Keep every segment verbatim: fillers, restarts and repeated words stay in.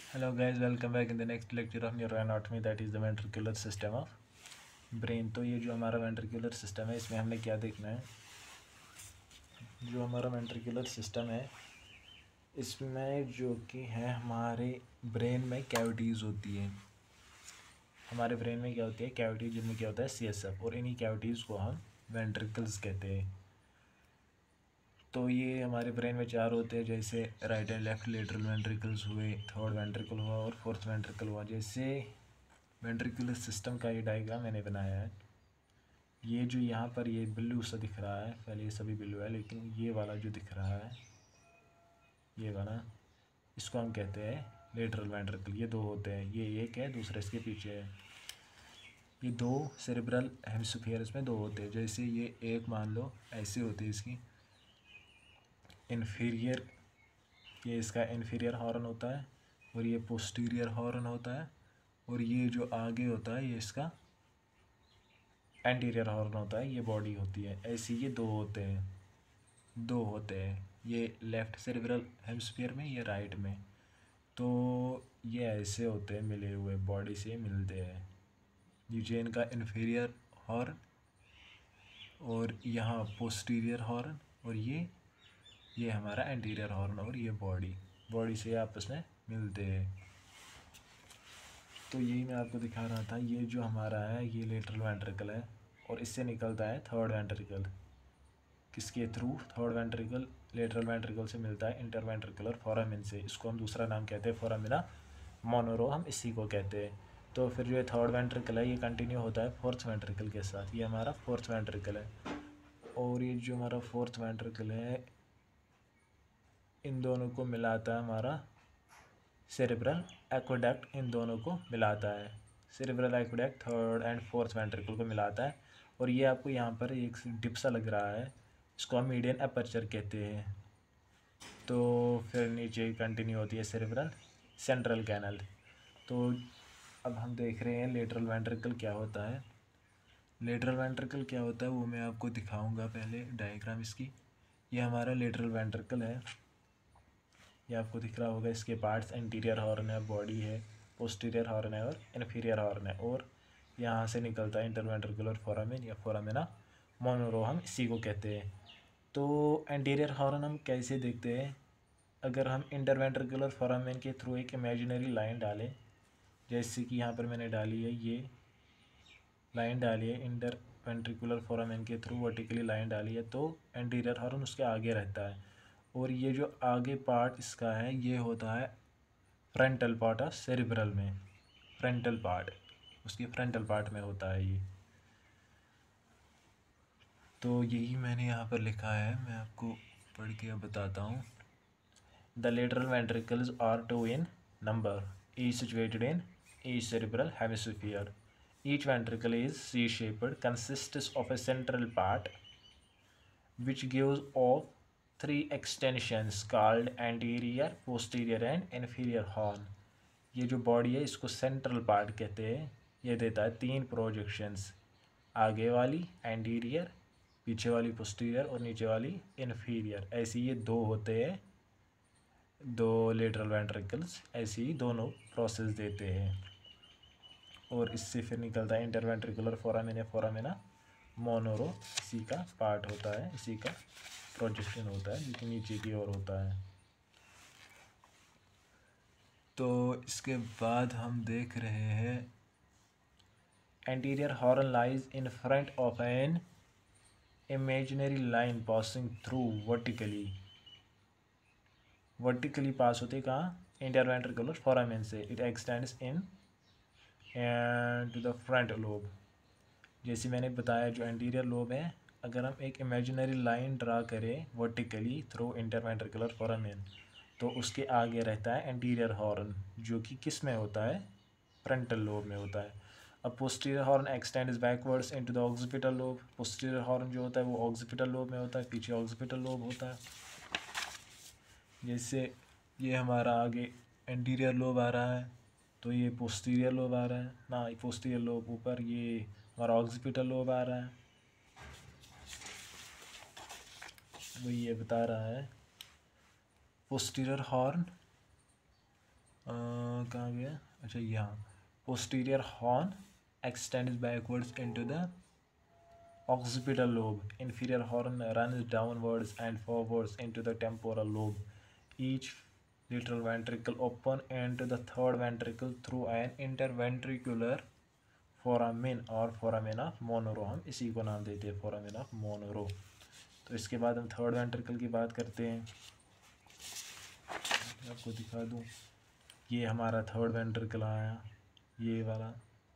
Hello guys, welcome back in the next lecture of neuroanatomy, that is the ventricular system of brain। तो ये जो हमारा ventricular system है इसमें हमने क्या देखना है। जो हमारा ventricular system है इसमें जो कि है हमारे ब्रेन में कैविटीज़ होती है। हमारे ब्रेन में क्या होती है, कैविटी जिनमें क्या होता है सी एस एफ, और इन्हीं कैविटीज़ को हम वेंट्रिकल्स कहते हैं। तो ये हमारे ब्रेन में चार होते हैं, जैसे right and left lateral ventricles हुए, थर्ड वेंट्रिकल हुआ और फोर्थ वेंट्रिकल हुआ। जैसे वेंट्रिकुलर सिस्टम का ये डायग्राम मैंने बनाया है। ये जो यहाँ पर ये ब्लू सा दिख रहा है, पहले ये सभी ब्लू है, लेकिन ये वाला जो दिख रहा है ये वाला, इसको हम कहते हैं लेटरल वेंट्रिकल। ये दो होते हैं, ये एक है, दूसरा इसके पीछे है। ये दो सेरेब्रल हेमिस्फीयर्स में दो होते हैं। जैसे ये एक मान लो ऐसे होती है इसकी इन्फीरियर, ये इसका इन्फीरियर हॉर्न होता है और ये पोस्टीरियर हॉर्न होता है, और ये जो आगे होता है ये इसका एंटीरियर हॉर्न होता है, ये बॉडी होती है। ऐसे ये दो होते हैं, दो होते हैं, ये लेफ्ट सेरेब्रल हेमिस्फीयर में, ये राइट में। तो ये ऐसे होते हैं, मिले हुए बॉडी से मिलते हैं। नीचे इनका इन्फीरियर हॉर्न और यहाँ पोस्टीरियर हॉर्न, और ये ये हमारा एंटीरियर हॉर्न, और ये बॉडी बॉडी से आपस में मिलते हैं। तो यही मैं आपको दिखा रहा था। ये जो हमारा है ये लेटरल वेंट्रिकल है, और इससे निकलता है थर्ड वेंट्रिकल। किसके through? Third ventricle lateral ventricle से मिलता है इंटरवेंट्रिकुलर फोरामिन से। इसको हम दूसरा नाम कहते हैं फोरामिना मोनोरो, हम इसी को कहते हैं। तो फिर जो ये थर्ड वेंट्रिकल है ये कंटिन्यू होता है फोर्थ वेंट्रिकल के साथ। ये हमारा फोर्थ वेंट्रिकल है, और ये जो हमारा फोर्थ वेंट्रिकल है इन दोनों को मिलाता है हमारा सेरेब्रल एक्वेडक्ट, इन दोनों को मिलाता है। Cerebral aqueduct third and fourth ventricle को मिलाता है। और ये आपको यहाँ पर एक डिप सा लग रहा है, इसको हम मीडियन अपर्चर कहते हैं। तो फिर नीचे कंटिन्यू होती है सेरेब्रल सेंट्रल कैनल। तो अब हम देख रहे हैं लेटरल वेंट्रिकल क्या होता है। लेटरल वेंट्रिकल क्या होता है वो मैं आपको दिखाऊंगा, पहले डायग्राम इसकी। ये हमारा लेटरल वेंट्रिकल है, ये आपको दिख रहा होगा। इसके पार्ट्स एंटीरियर हॉर्न है, बॉडी है, पोस्टीरियर हॉर्न है और इन्फीरियर हॉर्न है, और यहाँ से निकलता है इंटरवेंट्रिकुलर फोरामिन या फोरामिना मोनोरो, हम इसी को कहते हैं। तो एंटीरियर हॉर्न हम कैसे देखते हैं? अगर हम इंटरवेंट्रिकुलर फोरामिन के थ्रू एक इमेजिनरी लाइन डालें, जैसे कि यहाँ पर मैंने डाली है, ये लाइन डाली है इंटरवेंट्रिकुलर फोरामिन के थ्रू, वर्टिकली लाइन डाली है, तो एंटीरियर हॉर्न उसके आगे रहता है। और ये जो आगे पार्ट इसका है ये होता है फ्रंटल पार्ट ऑफ सेरिब्रल में, फ्रंटल पार्ट उसके फ्रंटल पार्ट में होता है ये। तो यही मैंने यहाँ पर लिखा है, मैं आपको पढ़ के अब बताता हूँ। The lateral ventricles are two in number, each situated in each cerebral hemisphere. Each ventricle is C-shaped, consists of a central part which gives off three extensions called anterior, posterior and inferior horn. ये जो body है इसको central part कहते हैं। ये देता है तीन प्रोजेक्शंस, आगे वाली एंटीरियर, पीछे वाली पोस्टीरियर और नीचे वाली इन्फीरियर। ऐसे ये दो होते हैं, दो लेटरल वेंट्रिकल्स ऐसे ही दोनों प्रोसेस देते हैं। और इससे फिर निकलता है इंटरवेंट्रिकुलर फोरामिन या फोरामिना मोनोरो, इसी का पार्ट होता है, इसी का प्रोजेक्शन होता है, जो कि नीचे की ओर होता है। तो इसके बाद हम देख रहे हैं anterior horn lies in front of an imaginary line passing through vertically. Vertically pass होते कहाँ? इंटरवेंट्रिकुलर फोरामिन से। It extends in and to the front lobe. जैसे मैंने बताया जो एंटीरियर लोब है, अगर हम एक इमेजिनरी लाइन ड्रा करें वर्टिकली थ्रू इंटरवेंट्रिकुलर फोरामिन, तो उसके आगे रहता है एंटीरियर हॉर्न, जो कि किस में होता है? फ्रंटल लोब में होता है। अब posterior horn extends backwards into the occipital lobe. Posterior horn जो होता है वो ऑक्सिपिटल लोब में होता है, पीछे ऑक्सिपिटल लोब होता है। जैसे ये हमारा आगे एंटीरियर लोब आ रहा है, तो ये पोस्टीरियर लोब आ रहा है ना, ये पोस्टीरियर लोब ऊपर, ये हमारा ऑक्सिपिटल लोब आ रहा है। वो ये बता रहा है पोस्टीरियर हॉर्न कहाँ गया, अच्छा यहाँ, posterior horn extends backwards into the occipital lobe. Inferior horn runs downwards and forwards into the temporal lobe. Each lateral ventricle open into the third ventricle through an interventricular foramen और foramen of Monro, हम इसी को नाम देते हैं foramen of Monro। तो इसके बाद हम थर्ड वेंट्रिकल की बात करते हैं, आपको दिखा दूँ, ये हमारा थर्ड वेंट्रिकल आया, ये वाला,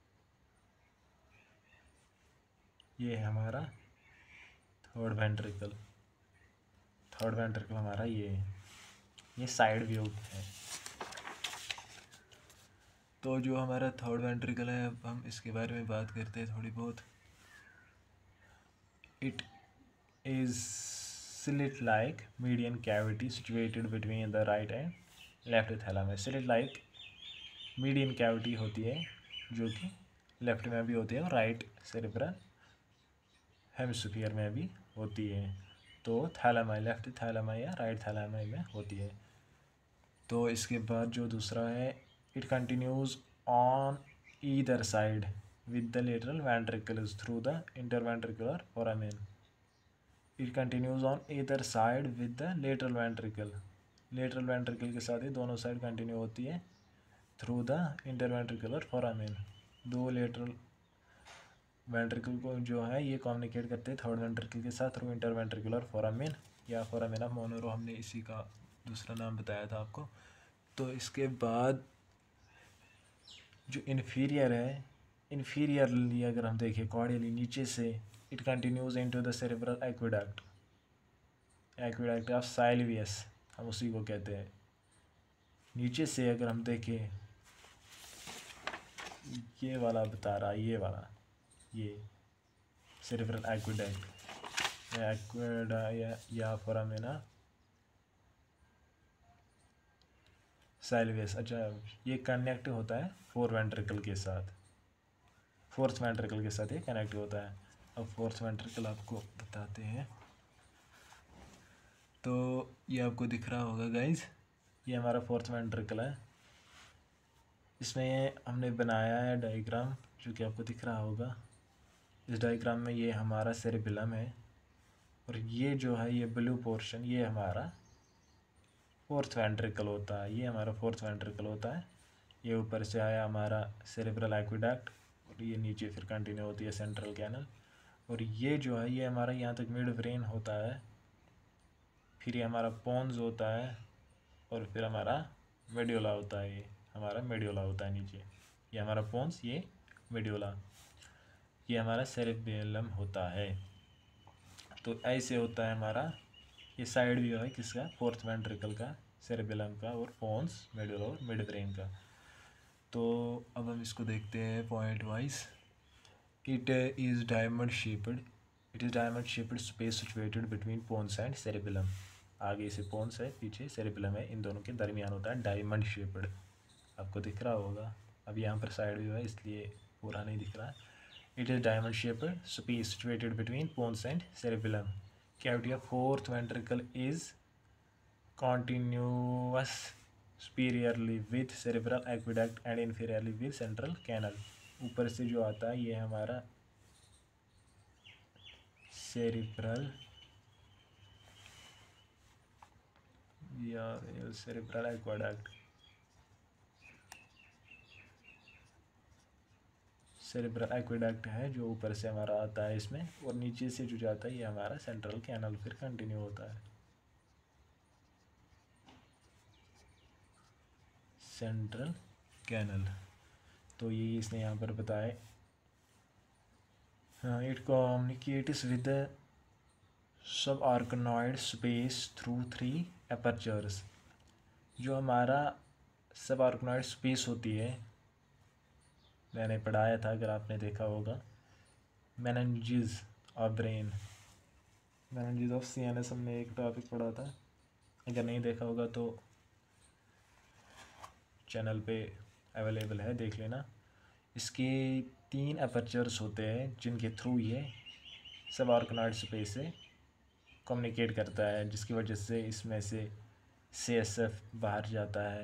ये है हमारा थर्ड वेंट्रिकल। थर्ड वेंट्रिकल हमारा ये है, ये साइड व्यू है। तो जो हमारा थर्ड वेंट्रिकल है, अब हम इसके बारे में बात करते हैं थोड़ी बहुत। It is slit like median cavity situated between the right and left thalamus. Slit like median cavity होती है जो कि लेफ्ट में भी होती है और राइट सेरेब्रल हेमिस्फीयर में भी होती है। तो थैलेमाई, लेफ्ट थैलेमाई या राइट थैलेमाई में होती है। तो इसके बाद जो दूसरा है, it continues on either side with the lateral ventricles through the interventricular foramen. It continues on either side with the lateral ventricle, lateral ventricle के साथ ही दोनों साइड कंटिन्यू होती है थ्रू द इंटरवेंट्रिकुलर फोरामेन। दो लेटरल वेंट्रिकल को जो है ये कम्युनिकेट करते हैं थर्ड वेंट्रिकल के साथ थ्रू इंटरवेंट्रिकुलर फोरामेन या फोरामेन ऑफ मोनरो, हमने इसी का दूसरा नाम बताया था आपको। तो इसके बाद जो इन्फीरियर है, इन्फीरियरली अगर हम देखें कॉर्डियली नीचे से, it continues into the cerebral aqueduct, aqueduct of Sylvius, हम उसी को कहते हैं। नीचे से अगर हम देखें, ये वाला बता रहा, ये वाला, ये सेरेब्रल एक्विडक्ट एक्विडा या, या फोरामेना साइलवियस। अच्छा, ये कनेक्ट होता है फोर वेंट्रिकल के साथ, फोर्थ वेंट्रिकल के साथ ये कनेक्ट होता है। अब फोर्थ वेंट्रिकल आपको बताते हैं। तो ये आपको दिख रहा होगा गाइज, ये हमारा फोर्थ वेंट्रिकल है। इसमें हमने बनाया है डायग्राम जो कि आपको दिख रहा होगा। इस डायग्राम में ये हमारा सेरेबेलम है और ये जो है ये ब्लू पोर्शन, ये हमारा फोर्थ वेंट्रिकल होता है, ये हमारा फोर्थ वेंट्रिकल होता है। ये ऊपर से आया हमारा सेरेब्रल एक्विडक्ट और ये नीचे फिर कंटिन्यू होती है सेंट्रल कैनल। और ये जो है ये हमारा यहाँ तक मिड ब्रेन होता है, फिर ये हमारा पोन्स होता है और फिर हमारा मेड्यूला होता है, ये हमारा मेड्यूला होता है नीचे, ये हमारा पोन्स, ये मेड्यूला, ये हमारा सेरेबेलम होता है। तो ऐसे होता है हमारा ये साइड व्यू है किसका, फोर्थ वेंट्रिकल का, सेरेबेलम का और पोन्स, मेडुला और मिड ब्रेन का। तो अब हम इसको देखते हैं point wise. It is diamond shaped, it is diamond shaped space situated between pons and cerebellum. आगे से पोन्स है, पीछे सेरेबेलम है, इन दोनों के दरमियान होता है डायमंड शेप्ड, आपको दिख रहा होगा। अब यहाँ पर साइड व्यू है इसलिए पूरा नहीं दिख रहा। It is diamond shaped space situated between pons and cerebellum. Cavity of fourth ventricle is continuous superiorly with cerebral aqueduct and inferiorly with central canal. ऊपर से जो आता है ये हमारा cerebral या cerebral aqueduct, सेरेब्रल एक्विडक्ट है जो ऊपर से हमारा आता है इसमें, और नीचे से जो जाता है ये हमारा सेंट्रल कैनल फिर कंटिन्यू होता है, सेंट्रल कैनल। तो ये इसने यहाँ पर बताया, हाँ, it communicates with subarachnoid space through three apertures. जो हमारा सब आर्कनॉइड स्पेस होती है, मैंने पढ़ाया था अगर आपने देखा होगा, meninges of brain, meninges of CNS हमने एक टॉपिक पढ़ा था, अगर नहीं देखा होगा तो चैनल पे अवेलेबल है, देख लेना। इसके तीन अपर्चर्स होते हैं जिनके थ्रू ये सब आर्कनॉइड स्पेस से कम्युनिकेट करता है, जिसकी वजह से इसमें से सी एस एफ बाहर जाता है,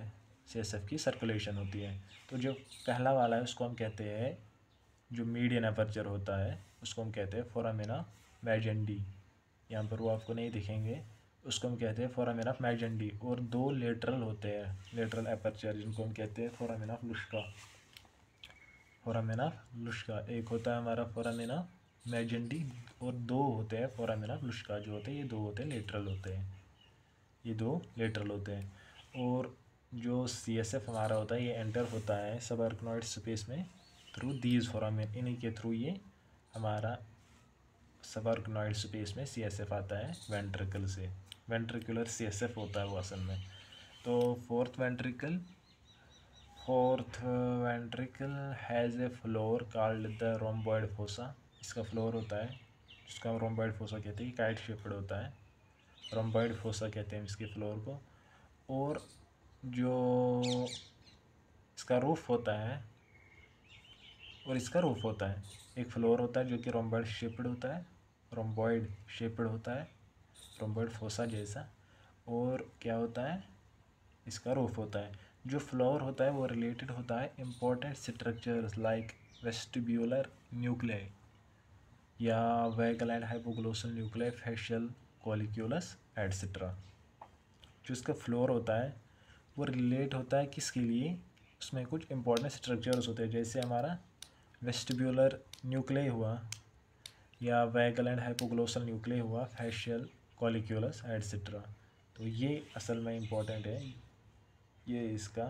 सी एस एफ की सर्कुलेशन होती है। तो जो पहला वाला है उसको हम कहते हैं, जो मीडियन अपर्चर होता है उसको हम कहते हैं फोरामिना मैजेंडी। यहाँ पर वो आपको नहीं दिखेंगे, उसको हम कहते हैं फोरामिना मैजेंडी। और दो लेटरल होते हैं, लेटरल अपर्चर, जिनको हम कहते हैं फोरामिना लुस्का। फोरामिना लुस्का एक होता है हमारा फोरामिना मैजेंडी, और दो होते हैं फोरामिना लुस्का। जो होते हैं ये दो होते हैं लेटरल होते हैं, ये दो लेटरल होते हैं। और जो सी एस एफ हमारा होता है ये एंटर होता है सब आर्कनॉइड स्पेस में थ्रू दीज फोरामिन, इन्हीं के थ्रू ये हमारा सब आर्कनॉइड स्पेस में सी एस एफ आता है वेंट्रिकल से। वेंट्रिकुलर सी एस एफ होता है वो असल में। तो fourth ventricle fourth ventricle has a floor called the rhomboid fossa. इसका फ्लोर होता है जिसका हम रोम्बॉइड फोसा कहते हैं, काइट शेप्ड होता है, रोम्बॉइड फोसा कहते हैं इसके फ्लोर को। और जो इसका रूफ होता है और इसका रूफ होता है, एक फ्लोर होता है जो कि रोम्बॉइड शेप्ड होता है, रोम्बॉइड शेप्ड होता है, रोम्बॉइड फोसा जैसा। और क्या होता है, इसका रूफ होता है। जो फ्लोर होता है वो रिलेटेड होता है important structures like vestibular nuclei या vagal and hypoglossal nuclei, facial colliculus etcetera. जो इसका फ्लोर होता है वो रिलेट होता है किसके लिए, उसमें कुछ इंपॉर्टेंट स्ट्रक्चर्स होते हैं, जैसे हमारा वेस्टिब्यूलर न्यूक्लियाई हुआ या वैगल एंड हाइपोग्लोसल न्यूक्लियाई हुआ, फेशियल कॉलिक्यूलस एटसेट्रा। तो ये असल में इम्पोर्टेंट है, ये इसका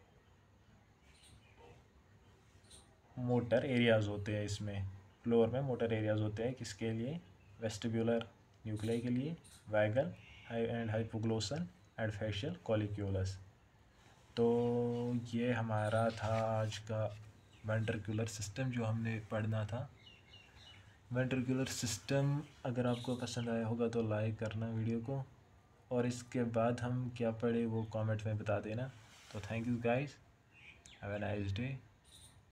मोटर एरियाज़ होते हैं। इसमें फ्लोर में मोटर एरियाज़ होते हैं किसके लिए, वेस्टिब्यूलर न्यूक्लियाई के लिए, vagal and hypoglossal and facial colliculus. तो ये हमारा था आज का वेंट्रिकुलर सिस्टम जो हमने पढ़ना था। वेंट्रिकुलर सिस्टम अगर आपको पसंद आया होगा तो लाइक करना वीडियो को, और इसके बाद हम क्या पढ़े वो कमेंट में बता देना। तो thank you guys, have a nice day.